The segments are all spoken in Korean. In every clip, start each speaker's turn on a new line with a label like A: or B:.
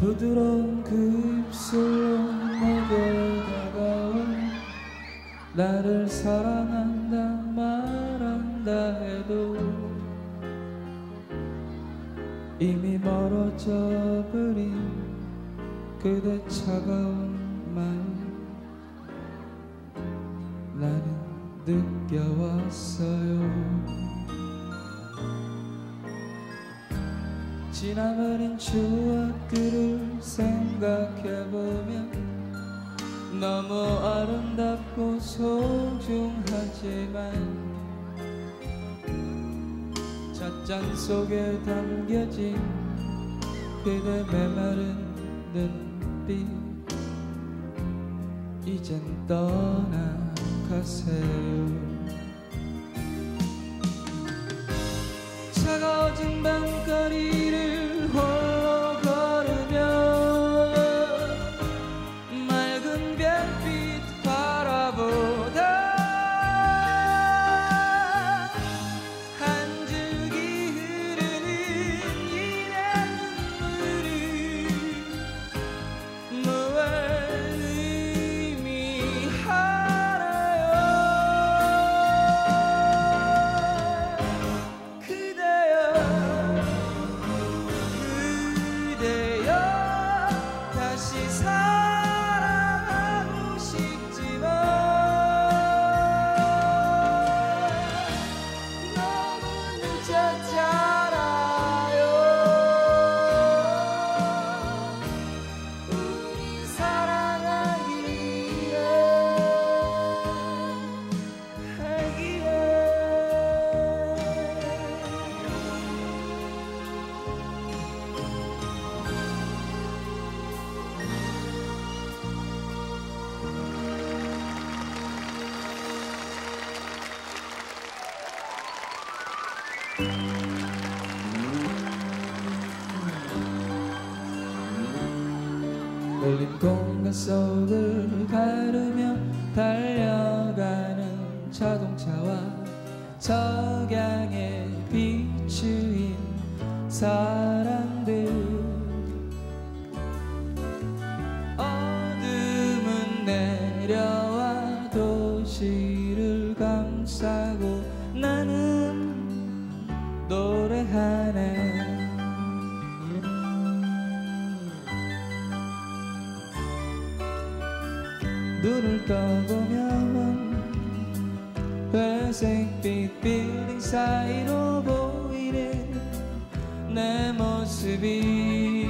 A: 부드러운 그 입술로 내게 다가온 나를 사랑한다 말한다 해도 이미 멀어져 버린 그대 차가운 마음 나는 느껴왔어요. 지나버린 추억들을 생각해보면 너무 아름답고 소중하지만 찻잔 속에 담겨진 그대 메마른 눈빛 이젠 떠나가세요. 차가워진 밤거리를 홀로 걸으며 맑은 별빛 바라보다 한 줄기 흐르는 이 눈물은 무얼 의미하나요. 다시 사랑하고 싶지만 너무 늦었잖아요. 우리 사랑하기에 하기에 열린 공간 속을 가르며 달려가는 자동차와 석양에 비추인 사람들 어둠은 내려와 도시를 감싸고 나는 노래하네. 눈을 떠보면 회색빛 빌딩 사이로 보이는 내 모습이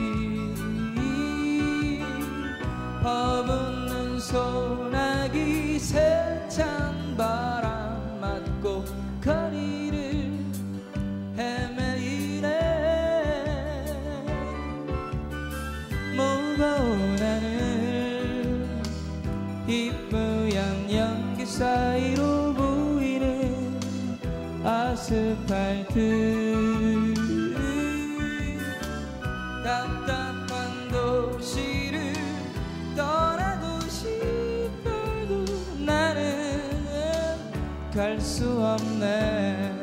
A: 퍼붓는 소나기 세찬 바람 맞고 거리를 헤매이네. 무거운 하늘 희뿌연 연기 사이로 보이는 아스팔트 답답한 도시를 떠나고 싶어도 나는 갈 수 없네.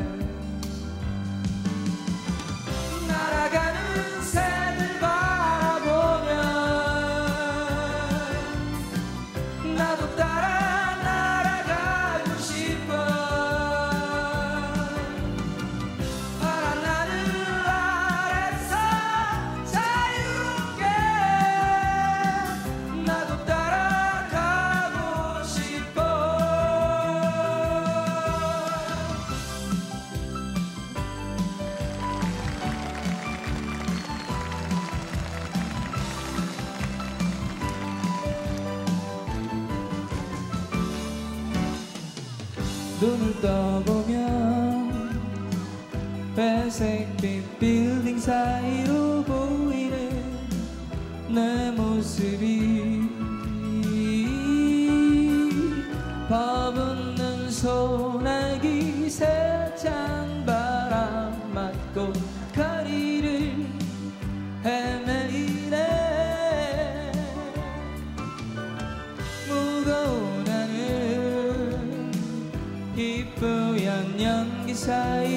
A: 날아가는 새들 바라보면 나도 따라 날아가고 싶어. 파란 하늘 아래서 자유롭게 나도 따라가고 싶어. 눈을 떠보면 회색빛 빌딩 사이로 보이는 내 모습이 퍼붓는 소나기 세찬 바람 맞고 거리를 헤매이네. 무거운 하늘 희뿌연 연기 사이